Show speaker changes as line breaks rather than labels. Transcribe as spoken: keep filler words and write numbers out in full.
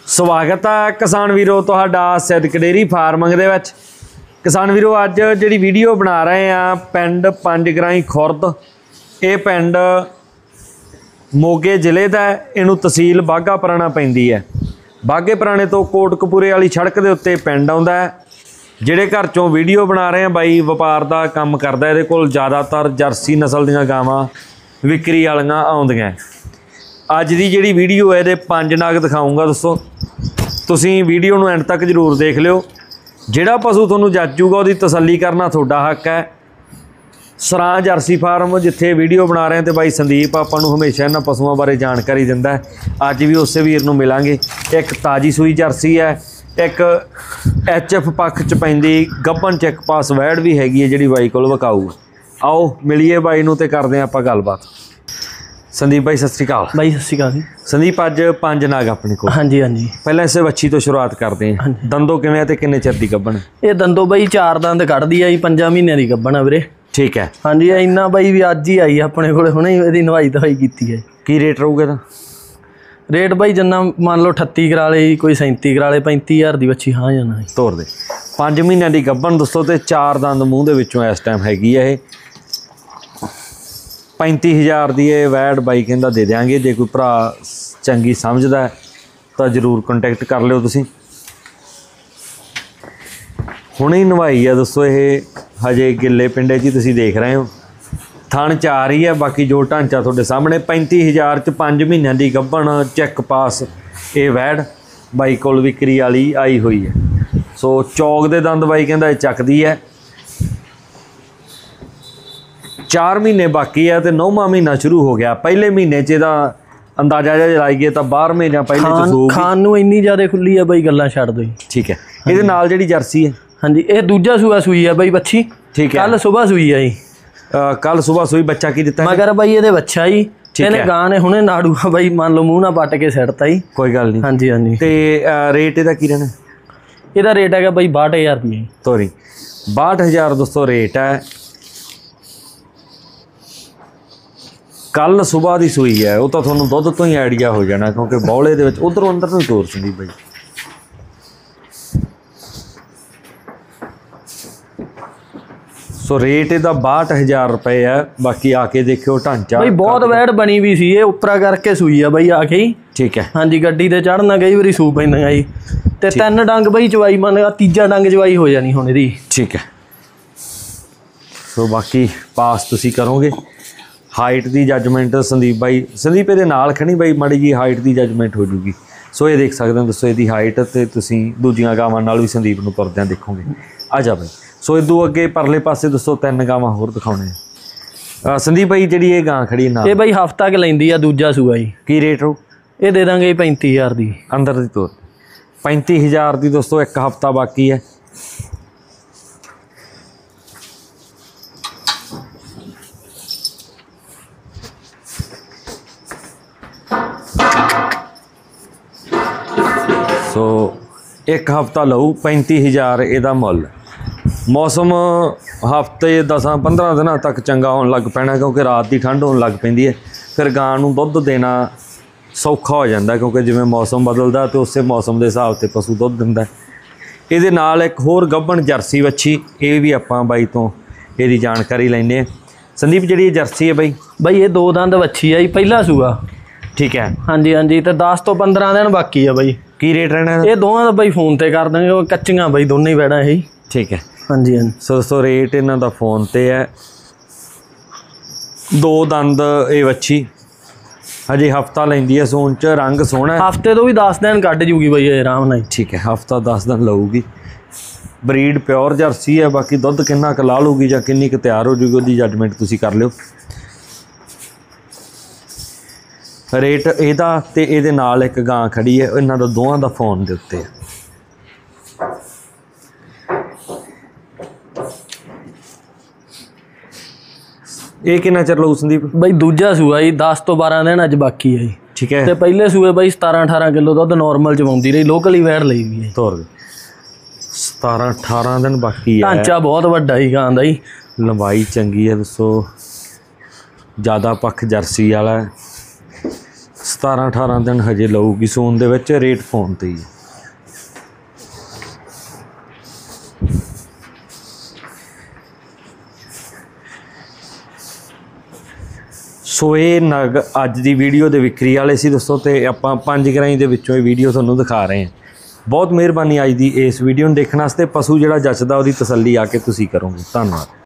स्वागत है किसान वीरो तुहाडा सिद्दक डेयरी फार्मिंग दे विच। किसान वीरो अज जिहड़ी वीडियो बना रहे हैं पिंड पंजगराई खुरद, ये पिंड मोगे जिले का है। इनू तहसील बाघा पुराना पैंदी है। बाघे पुराने तो कोटकपूरे वाली सड़क के उत्ते पिंड आउंदा है। जिहड़े घर चों वीडियो बना रहे हैं बाई व्यापार का काम करदा, इहदे कोल ज़्यादातर जर्सी नस्ल दीआं गावां विक्री वालियां आउंदियां। अज की जिहड़ी वीडियो है ये पंज नग दिखाऊँगा दोस्तों, तुसीं वीडियो नूं एंड तक जरूर देख लिओ। जिहड़ा पशु तुहानूं जचूगा उहदी तसल्ली करना तुहाडा हक है। सरां जर्सी फार्म जिथे वीडियो बना रहे हैं तो बाई संदीप आपां नूं हमेशा इन्हां पशुओं बारे जानकारी दिंदा है। अज भी उस वीर नूं मिलांगे। एक ताजी सूई जर्सी है, एक एच एफ पक्ष च पैंदी गब्बन चैक पास वैड़ भी हैगी है जिहड़ी बाई कोल विकाऊ। आओ मिलीए बाई नूं ते करदे आं आपां गलबात। संदीप भाई सत श्री अकाल।
भाई सत श्री अकाल।
संदीप अज पांच नाग अपने को।
हाँ जी हाँ जी।
पहले इसे बच्ची तो शुरुआत करते हैं। दंदों किवें ते किन्ने चिर दी गब्बन?
ये दंदों बई चार दंद कढ़दी है जी, पंजा महीने की गब्बन है वीरे। ठीक है। हाँ जी, इन्ना बई भी अज ही आई अपने को, हुणे ही नवाई धवाई की है।
की रेट रहूगा इहदा?
रेट बई जिन्ना मान लो अठत्ती करा ले, कोई सैंती करा ले, पैंती हज़ार की बच्ची हाँ जाना है।
तोड़ दे। पाँच महीनों की गब्बन दोस्तों, तो चार दंद मूँह दे विचों इस टाइम हैगी है। पैंती हज़ार की ये वैड बाई कहता दे देंगे। जे कोई भरा चंगी समझदा है तो जरूर कंटैक्ट कर लिओ तुसीं। हुणे ही नवाई है दोस्तों, ये हजे गिले पिंडे जी तुसीं देख रहे हो। थण चार ही है, बाकी जो ढांचा तुहाडे सामने। पैंती हज़ार च पाँच महीनों की गब्बन चैक पास ये वैड बाई कोल विक्री वाली आई हुई है। सो चौक दे दंद बाई कहता चकदी है। चार महीने बाकी है तो नौवां महीना शुरू हो गया। पहले महीने च इहदा अंदाजा जिहा लाइए तो बारहवें या पहले च सूगी।
खान नूं इन्नी ज़्यादा खुली है बई, गल्लां छड्ड दो।
ठीक है। इहदे नाल जिहड़ी जर्सी है,
हाँ जी, ये दूजा सूआ सूई है बई बच्ची। ठीक है। कल सुबह सूई है जी।
कल सुबह सूई। बच्चा की दिता
मगर बई ये बच्चा ही इहने गां ने हुणे नाड़ू बई मान लो मूँह ना पट के सड़ता ही।
कोई गल नहीं।
हाँ जी हाँ जी।
तो रेट इहदा की रहना?
इहदा रेट है बई बाहठ हज़ार रुपये।
तोरी बाहठ हज़ार दोस्तों रेट है। कल सुबह की सूई है, वो तो थोड़ा दुध तो ही आइडिया हो जाना, क्योंकि बौले दे विच उधरों अंदर नहीं तोर संदीप भाई। सो रेट इहदा बाहठ हज़ार रुपये है। बाकी आके देखियो ढांचा
भाई बहुत वैड़ बनी भी सी, ये उपरा करके सूई है बई आके ही।
ठीक है।
हाँ जी, गड्डी ते चढ़ना कई बारी सू पैंदा जी। ते तीन डंग बई चवाई मन तीजा डंग चवाई हो जानी हुण इहदी। ठीक है।
सो बाकी पास तुसीं करोगे। हाइट की जजमेंट संदीप भाई, संदीप ये नाल खड़ी बाई माड़ी जी हाइट की जजमेंट हो जूगी। सो ये देख सकते हो दोस्तों इसकी हाइट, तो तुसीं दूजियां गावां नाल भी संदीप नूं तुरदिआं देखोगे। आ जा भाई। सो इदों अगे परले पासे दोस्तों तीन गावां होर दिखाउने आ। संदीप भाई जिहड़ी ये गां खड़ी नाल,
ये भाई हफ्ता क लैंदी आ, दूजा सूआ जी।
की रेट हो?
ये दे देंगे पैंती हज़ार की
अंदर दी तोर। पैंती हज़ार की दोस्तों, एक हफ्ता बाकी है। सो एक हफ्ता लऊ पैंती हज़ार इहदा मुल। मौसम हफ्ते दस पंद्रह दिन तक चंगा होने लग पैना, क्योंकि रात की ठंड होने लग पैंदी है। फिर गां नूं दुध देना सौखा हो जाता, क्योंकि जिवें मौसम बदलदा तो उस मौसम के हिसाब से पशु दुध दिंदा। इहदे नाल एक होर गब्बन जर्सी वच्छी, ये भी आपां बाई तो इहदी जानकारी लैंदे। संदीप जिहड़ी जर्सी है बई
बई ये दो दंद वच्छी है जी, पहला सूआ। ठीक है। हाँ जी हाँ जी। तो दस तो पंद्रह दिन बाकी है बई। की रेट रहना? ये दोवां दा बई फोन ते कर देंगे, वो कच्चियां बई दोनों ही वैड़ां है। ठीक है। हाँ जी हाँ।
सो दोस्तों रेट इन्हां दा फोन ते है। दो दंद ये वच्छी हजे हफ्ता लैंदी है सून च। रंग सोहना है।
हफ्ते तो भी दस दिन कट जूगी बई आराम नाल। ठीक है।
हफ्ता दस दिन लऊगी। ब्रीड प्योर जर्सी है। बाकी दुध किन्ना क ला लूगी जां किन्नी क तैयार हो जूगी उहदी जजमेंट तुसीं कर लिओ। रेट इहदा ते इहदे नाल एक गां खड़ी है, इन्हां दा दोवां दा फोन दे उत्ते है। ये कितना चर लऊ संदीप? बई
दूजा सूआ जी, दस तो बारह दिन अज बाकी है।
ठीक है।
ते पहले सूए बई सतारह अठारह किलो दुध नॉर्मल चवाउंदी रही, लोकल ही वैड़ लई भी है।
तोर दे। सतारह अठारह दिन बाकी है।
ढांचा बहुत वड्डा ही गां दा जी।
लंबाई चंगी है दोस्तों, ज़्यादा पक्ष जर्सी वाला है। सतारह अठारह दिन हजे लऊगी सून दे विच। रेट फोन ते ही। सो ये नग अज की वीडियो के विक्री वाले सी दोस्तों, तो आप पंज ग्राई के विचों वीडियो तुहानूं दिखा रहे हैं। बहुत मेहरबानी अज की इस वीडियो देखने वास्ते। पशु जिहड़ा जचदा उहदी तसल्ली आके तुसीं करोगे। धन्नवाद।